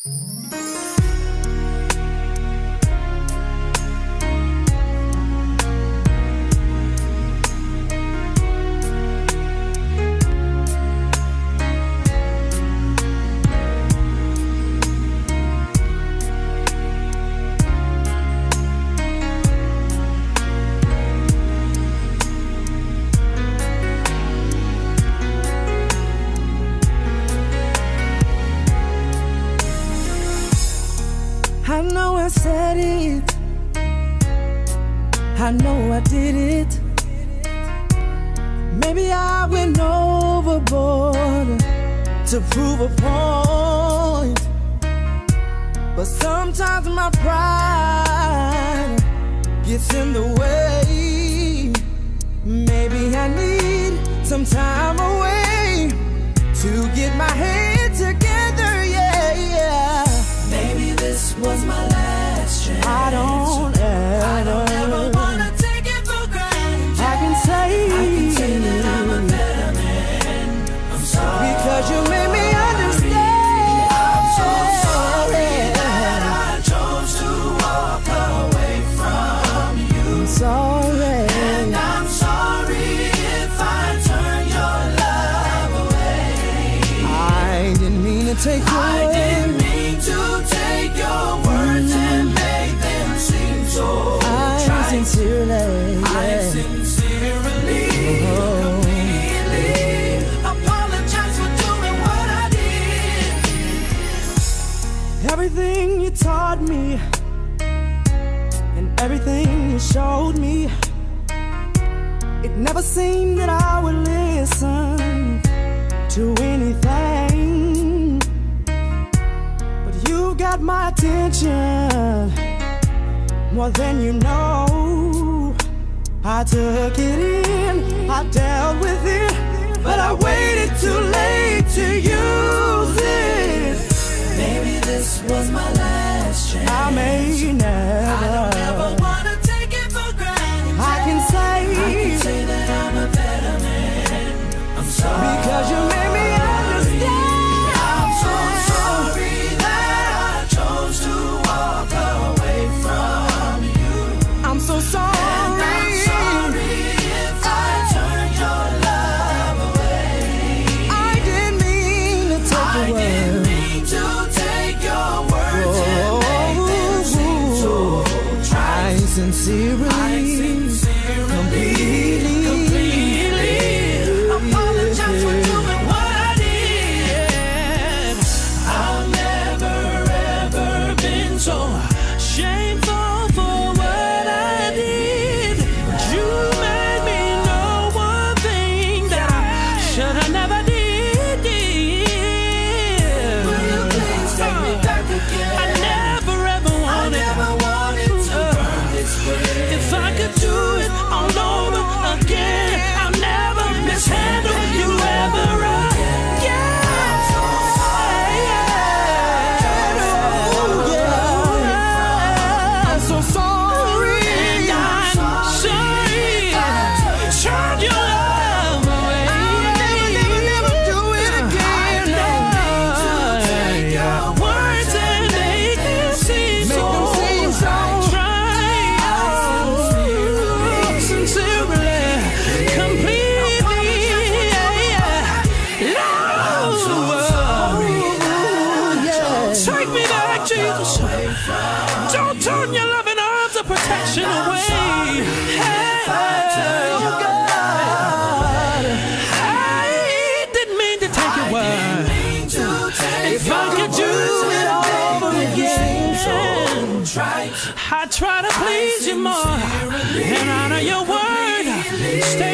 I know I said it, I know I did it. Maybe I went overboard to prove a point, but sometimes my pride gets in the way. Maybe I need some time away to get my head together, yeah. Maybe this was my last chance. I don't ever wanna take it for granted. I can say that I'm a better man. I'm sorry because you made me understand. I'm so sorry that I chose to walk away from you. I'm sorry, and I'm sorry if I turn your love away. I didn't mean to take you away. I didn't mean to take your words and make them seem so trite. Sincerely, I sincerely, completely apologize for doing what I did. everything you taught me and everything you showed me, it never seemed that I would listen to anything. But you got my attention more than you know. I took it in, I dealt with it, but I waited too late to use it. Maybe this was my last chance. I may never. I don't ever wanna take it for granted. I can say that I'm a better man. I'm sorry because you made me understand. I'm so sorry that I chose to walk away from you. I'm so sorry. And I'm sorry if I turn your love away. I didn't mean to take your I didn't mean to take your words and make them seem so trite. I sincerely, completely apologize for doing what I did. I've never ever been so shameful for what I did. But you made me know one thing that I should have never did. Will you please take me back again? I never ever wanted to burn this way. If I could do it all over again, I'll never mishandle you ever again. I'm so sorry. I'm so sorry. And I'm sorry. Turn your love away. I'll never do it again. I didn't mean to take your words and make them seem so trite. Sincerely, completely, take me back, Jesus. Don't turn your loving arms of protection away. I didn't mean to take your word. If I could do it over again, I try to please you more and honor your word. Stay